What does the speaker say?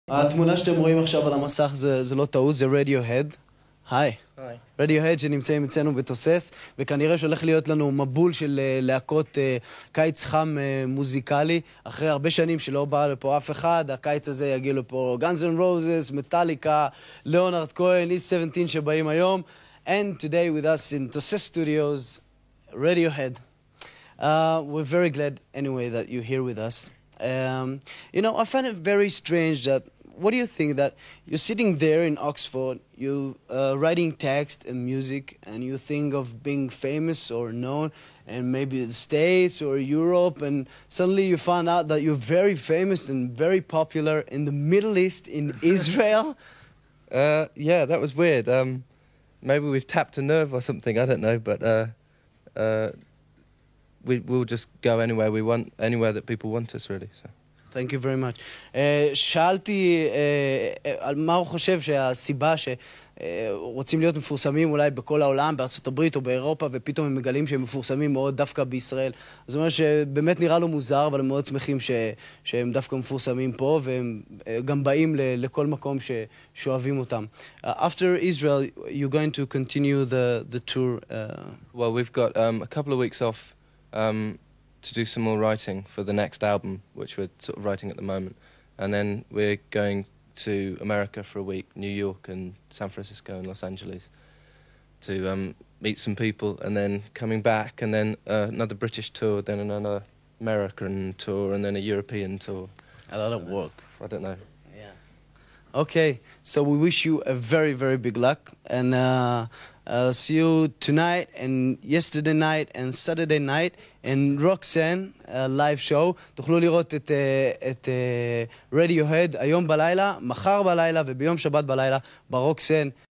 התמונה שאתם רואים עכשיו על המסך זה לא טעות, זה radiohead. היי. radiohead שנמצאים אצלנו בתוסס, וכנראה שהולך להיות לנו מבול של להקות קיץ חם מוזיקלי. אחרי הרבה שנים שלא בא לפה אף אחד, הקיץ הזה יגיע לפה Guns N' Roses, מטאליקה, ליאונרד כהן, East 17 שבאים היום. And today with us in Toses Studios, Radiohead. We're very glad anyway that you're here with us. You know, I find it very strange that, what do you think that you're sitting there in Oxford, you writing text and music, and you think of being famous or known, and maybe the States or Europe, and suddenly you find out that you're very famous and very popular in the Middle East, in Israel? Yeah, that was weird. Maybe we've tapped a nerve or something, I don't know, but we'll just go anywhere we want, anywhere that people want us, really. So. Thank you very much. שאלתי על מה הוא חושב שהסיבה שרוצים להיות מפורסמים אולי בכל העולם, בארצות הברית או באירופה, ופתאום הם מגלים שהם מפורסמים מאוד דווקא בישראל. זאת אומרת שבאמת נראה לו מוזר, אבל הם מאוד שמחים שהם דווקא מפורסמים פה, והם גם באים לכל מקום שאוהבים אותם. After Israel, you're going to continue the tour? Well, we've got a couple of weeks off to do some more writing for the next album, which we're sort of writing at the moment. And then we're going to America for a week, New York and San Francisco and Los Angeles, to meet some people, and then coming back, and then another British tour, then another American tour, and then a European tour. A lot of work. I don't know. Yeah. Okay, so we wish you a very, very big luck, and see you tonight and yesterday night and Saturday night in Roxanne live show. תוכלו לראות את Radiohead היום בלילה, מחר בלילה וביום שבת בלילה ברוקסן.